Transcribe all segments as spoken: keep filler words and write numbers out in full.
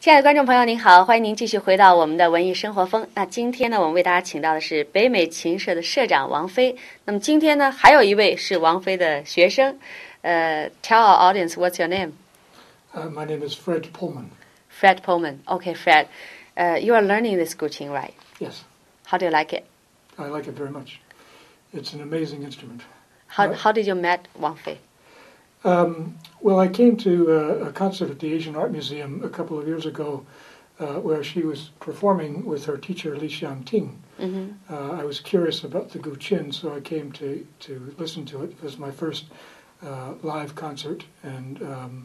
亲爱的观众朋友您好，欢迎您继续回到我们的文艺生活风。那今天呢，我们为大家请到的是北美琴社的社长王菲。那么今天呢，还有一位是王菲的学生。呃、uh, Tell our audience what's your name? Uh, my name is Fred Pullman. Fred Pullman. Okay, Fred. Uh, you are learning this Guqin, right? Yes. How do you like it? I like it very much. It's an amazing instrument. How uh, how did you met Wang Fei? Um, well, I came to uh, a concert at the Asian Art Museum a couple of years ago uh, where she was performing with her teacher, Li Xiangting. Mm-hmm. Uh, I was curious about the Guqin, so I came to, to listen to it. It was my first uh, live concert, and um,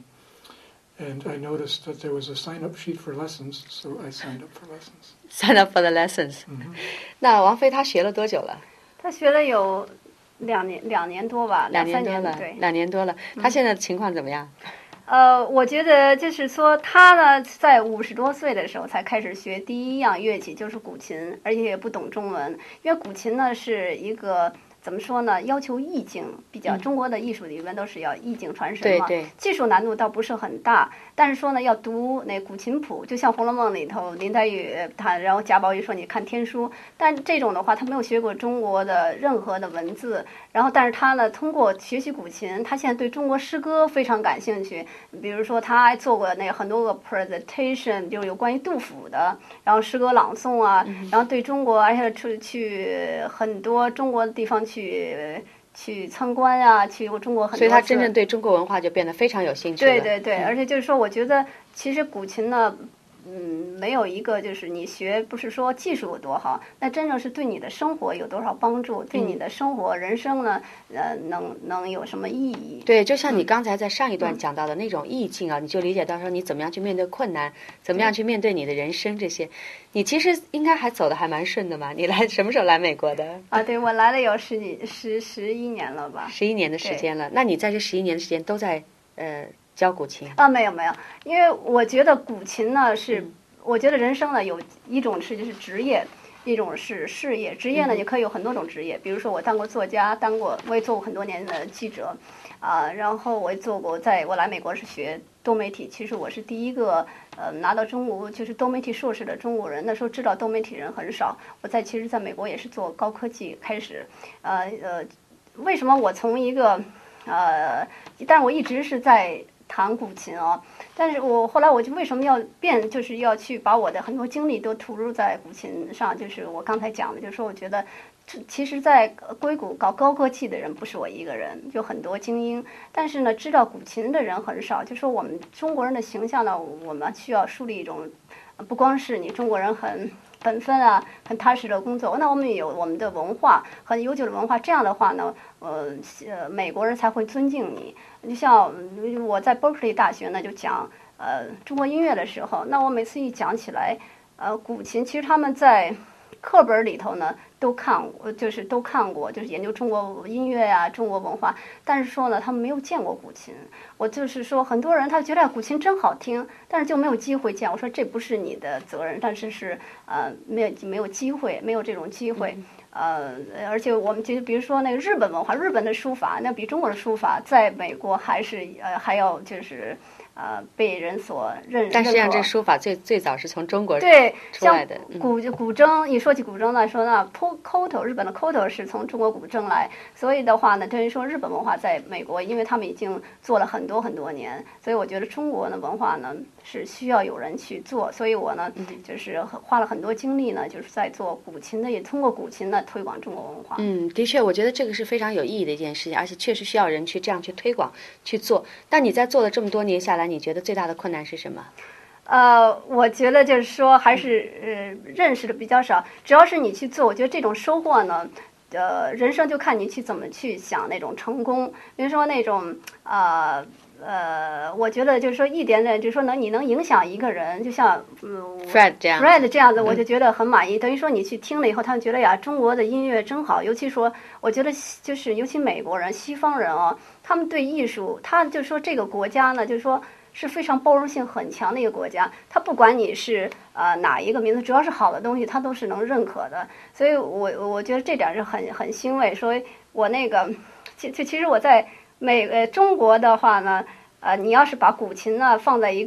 and I noticed that there was a sign-up sheet for lessons, so I signed up for lessons. Sign up for the lessons. Mm-hmm. 那王菲她学了多久了？ 她学了有两年两年多吧， 两年多了， 对， 两年多了。她现在的情况怎么样？ 呃，我觉得就是说，她呢，在五十多岁的时候才开始学第一样乐器，就是古琴，而且也不懂中文，因为古琴呢是一个。怎么说呢？要求意境比较，中国的艺术里面都是要意境传神嘛。 对对。 技术难度倒不是很大，但是说呢，要读那古琴谱，就像《红楼梦》里头林黛玉他，然后贾宝玉说你看天书，但这种的话他没有学过中国的任何的文字，然后但是他呢通过学习古琴，他现在对中国诗歌非常感兴趣，比如说他还做过那很多个 presentation， 就是有关于杜甫的，然后诗歌朗诵啊，嗯、然后对中国而且去去很多中国的地方去。去去参观啊，去中国很多， 所以他真正对中国文化就变得非常有兴趣了。 对对对，嗯、而且就是说，我觉得其实古琴呢，嗯，没有一个就是你学不是说技术有多好，那真正是对你的生活有多少帮助，对你的生活、嗯、人生呢，呃，能能有什么意义？ 对，就像你刚才在上一段讲到的那种意境啊，嗯、你就理解到说你怎么样去面对困难，怎么样去面对你的人生这些。你其实应该还走得还蛮顺的嘛？你来什么时候来美国的？ 啊，对，我来了有十几十十一年了吧？ 十一年的时间了。那你在这十一年的时间都在呃教古琴？ 啊，没有没有，因为我觉得古琴呢是，嗯、我觉得人生呢有一种是就是职业，一种是事业。职业呢，你可以有很多种职业，比如说我当过作家，当过我也做过很多年的记者，啊，然后我也做过，在我来美国是学多媒体，其实我是第一个呃拿到中国就是多媒体硕士的中国人。那时候知道多媒体人很少。我在其实在美国也是做高科技开始，呃呃，为什么我从一个呃，但是我一直是在弹古琴哦，但是我后来我就为什么要变，就是要去把我的很多精力都投入在古琴上，就是我刚才讲的，就是说我觉得。其实，在硅谷搞高科技的人不是我一个人，有很多精英。但是呢，知道古琴的人很少。就说我们中国人的形象呢，我们需要树立一种，不光是你中国人很本分啊，很踏实的工作。那我们也有我们的文化，很悠久的文化。这样的话呢，呃，美国人才会尊敬你。就像我在 Berkeley 大学呢，就讲呃中国音乐的时候，那我每次一讲起来，呃，古琴其实他们在课本里头呢。都看过，就是都看过，就是研究中国音乐呀、啊、中国文化。但是说呢，他们没有见过古琴。我就是说，很多人他觉得古琴真好听，但是就没有机会见。我说这不是你的责任，但是是呃没有没有机会，没有这种机会。呃，而且我们就比如说那个日本文化，日本的书法那比中国的书法在美国还是呃还要就是。呃，被人所认。 但实际上，这书法最最早是从中国对出来的。 古古筝，一说起古筝来说呢 ，koto 日本的 koto 是从中国古筝来，所以的话呢，等于说日本文化在美国，因为他们已经做了很多很多年，所以我觉得中国的文化呢是需要有人去做，所以我呢、嗯、就是花了很多精力呢，就是在做古琴的，也通过古琴呢推广中国文化。 嗯，的确，我觉得这个是非常有意义的一件事情，而且确实需要人去这样去推广去做。但你在做了这么多年下来，你觉得最大的困难是什么？ 呃，我觉得就是说，还是呃认识的比较少。只要是你去做，我觉得这种收获呢，呃，人生就看你去怎么去想那种成功。比如说那种呃呃，我觉得就是说一点点，就是说能你能影响一个人，就像嗯 Fred 这样 Fred 这样子，我就觉得很满意。嗯、等于说你去听了以后，他们觉得呀，中国的音乐真好。尤其说，我觉得就是尤其美国人、西方人啊，他们对艺术，他就说这个国家呢，就是说。是非常包容性很强的一个国家，他不管你是呃哪一个民族，只要是好的东西，他都是能认可的。所以我我觉得这点是很很欣慰。所以我那个，其其其实我在美呃中国的话呢，呃，你要是把古琴呢放在一个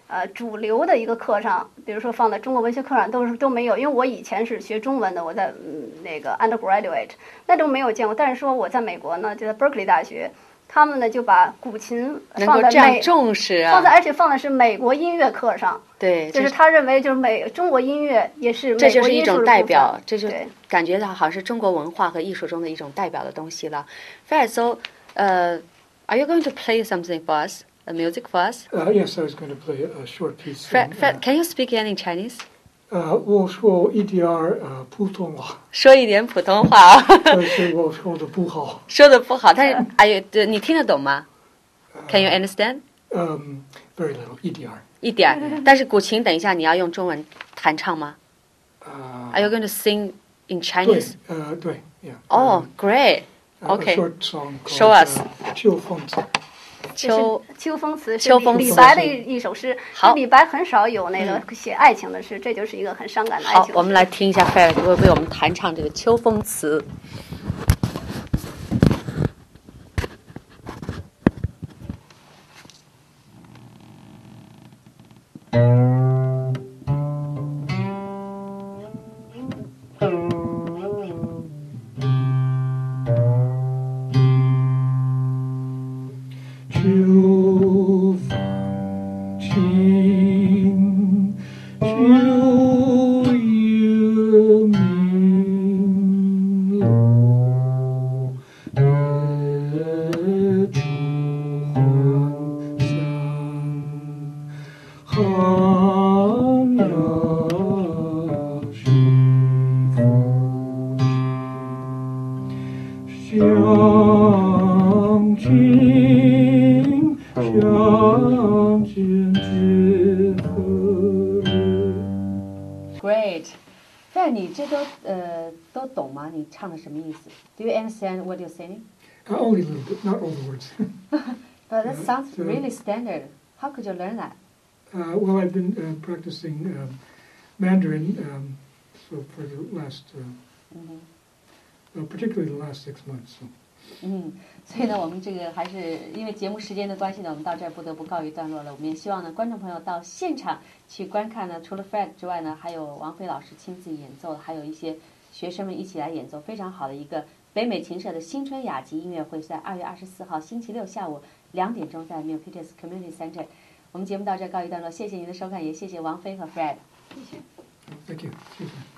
呃主流的一个课上，比如说放在中国文学课上都是都没有，因为我以前是学中文的，我在嗯那个 undergraduate 那都没有见过。但是说我在美国呢，就在 Berkeley 大学，他们呢就把古琴放在美重视啊， 放在而且放的是美国音乐课上。 对， 就是他认为就是美中国音乐也是美国这就是一种代表，这就感觉到好像是中国文化和艺术中的一种代表的东西了。Fred, so, uh, are you going to play something for us? A music for us? Uh, yes, I was going to play a, a short piece. Fred, from, Fred, uh, can you speak any Chinese? 呃，我说一点儿呃普通话。 说一点普通话啊。 但是我说的不好。 说的不好，但是哎呦，你听得懂吗 ？Can you understand? Um, very little, 一点儿。 一点儿，但是古琴，等一下你要用中文弹唱吗？ Uh, Are you going to sing in Chinese? 对，呃，对 ，yeah. Oh, great. Okay. Okay. A short song called, Show us. 秋风词。 秋秋风词是秋风词李白的一一首诗。 好， 李白很少有那个写爱情的诗，这就是一个很伤感的爱情的诗。 好，我们来听一下 Fred 为为我们弹唱这个秋风词。 秋风清，秋月明喽，月出还乡，寒鸦水风清，相亲。相见结合。 Great, Fred, 你这都呃都懂吗？你唱的什么意思 ？Do you understand what you're saying? Uh, only a little bit, not all the words. But that sounds really standard. How could you learn that? Uh, well, I've been uh, practicing um, Mandarin um, so for the last, uh, mm-hmm. well, particularly the last six months. So. 嗯，所以呢，我们这个还是因为节目时间的关系呢，我们到这儿不得不告一段落了。我们也希望呢，观众朋友到现场去观看呢，除了 Fred 之外呢，还有王菲老师亲自演奏，还有一些学生们一起来演奏，非常好的一个北美琴社的新春雅集音乐会，在二月二十四号星期六下午两点钟在 Milpitas Community Center。我们节目到这儿告一段落，谢谢您的收看，也谢谢王菲和 Fred。 谢谢。 Thank you. Excuse me.